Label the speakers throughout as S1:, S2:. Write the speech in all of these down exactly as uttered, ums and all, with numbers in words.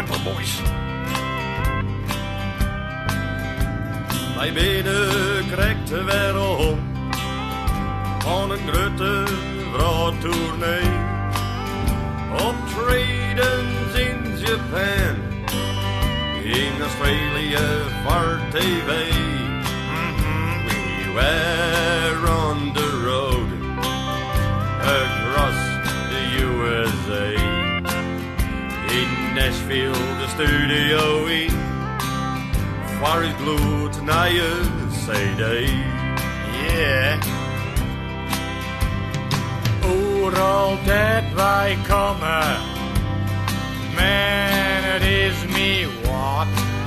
S1: Pamper Boys.
S2: Wij binnen krijgt de wereld van een grote vrouwtournee. Optredens in Japan, in Australia voor T V. Mm-hmm. We were on the road across the U S A. In Nashville de studio in, waar het gloed naar je C D.
S1: Yeah. Overal dat wij komen, man, het is me wat.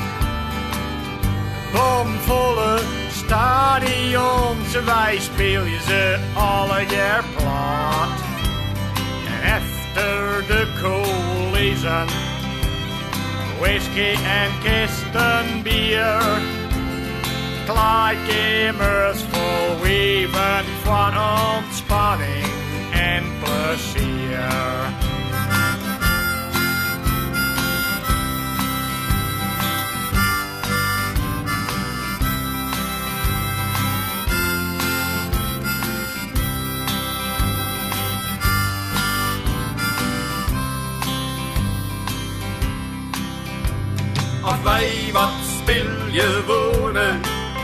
S1: Bomvolle stadions, wij spelen ze alle jaar plat. Efter de coulissen, whisky en kisten bier. Klaarkamers vol weven van ontspanning en plezier.
S2: Als wij wat speel je wonen,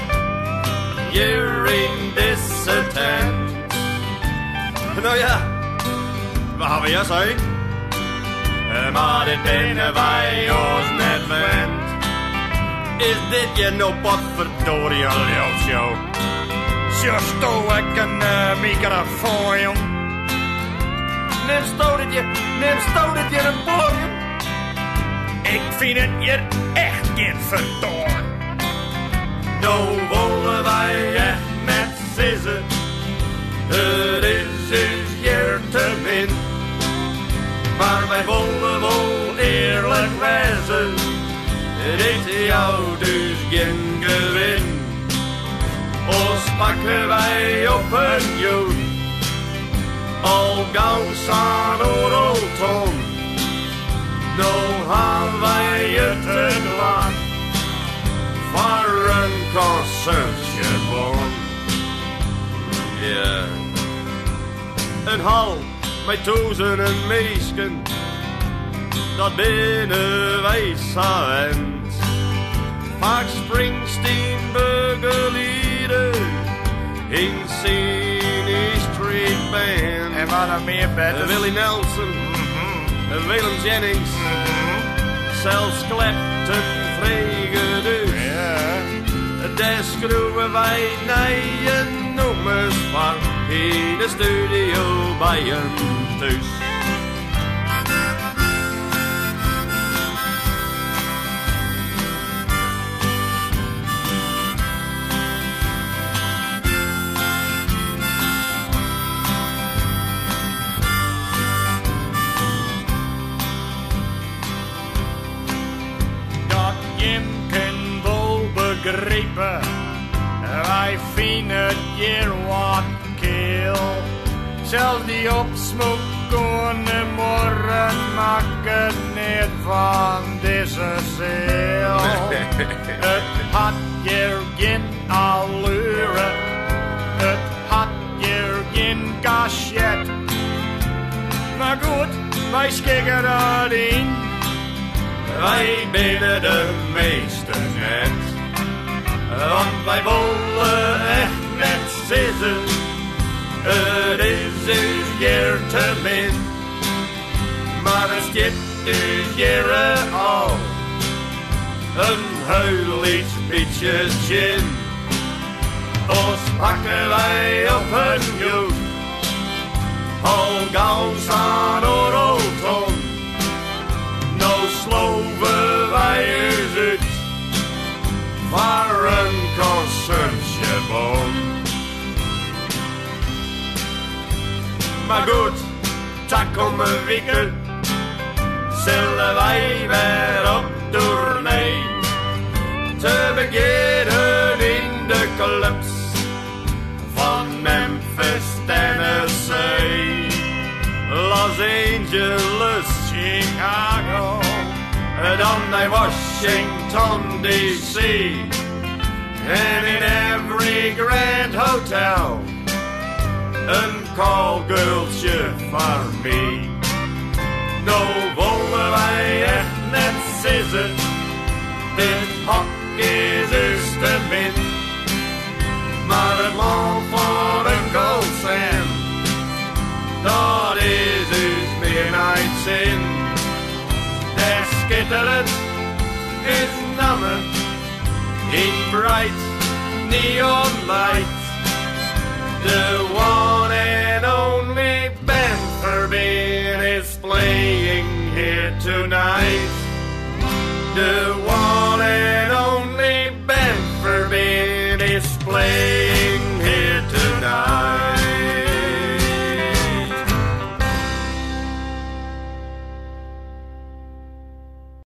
S2: hier in deze tent. Nou ja, waar gaan we juist heen? Maar dit binnen wij ons net wend. Is dit je nou potverdorie een show?
S1: Zo stoel ik een uh, microfoon, jong.
S2: Neem stootje, neem stootje een boom.
S1: Ik vind het hier echt geen verdoor.
S2: Nou willen wij echt met zitten. Het is dus hier te min. Maar wij willen wel eerlijk wezen. Dit is jou dus geen gewin. Ons pakken wij op een jood. Al gauw aan Oroton. Nou gaan wij het te laat. Voor een concertje bon. Ja. Yeah. Een hal met duizenden meisken, dat binnen wij zijn. Vaak Springsteen begeleiden in Scene Street Band.
S1: En wat dan meer beter?
S2: Willie Nelson, mm-hmm. Waylon Jennings, mm-hmm. Zelfs Clapton vregen dus.
S1: Yeah.
S2: Daar schroeven wij nieuwe nummers van in de studio bij hem thuis.
S1: Dat je kan wel begrijpen, wij vinden het hier wat kil. Zelfs die opsmoek kunnen morgen maakt het niet van deze ziel. Het had hier geen allure, het had hier geen cachet. Maar goed, wij schikken dat in.
S2: Wij binnen de meeste net. Want wij willen echt net zitten. Het is dus hier te min. Maar het skip dus hier al. Een heel iets beetje gin. Ons pakken wij op een jood. Al gauw aan Oroton. Nou sloven wij eens uit. Voor een concertje bon. Maar goed, tak om een week zullen wij weer op tournee. Te beginnen in de clubs van Memphis, Tennessee, Los Angeles, Chicago, down in Washington, D C, and in every grand hotel, een callgirltje voor me. Nou willen wij echt net zitten, dit hok is dus te min. Maar het land voor een goldsand, dat is dus meer niet zin. Der skitterend is namen in bright neon lights. The one and only band forbid is playing here tonight. The one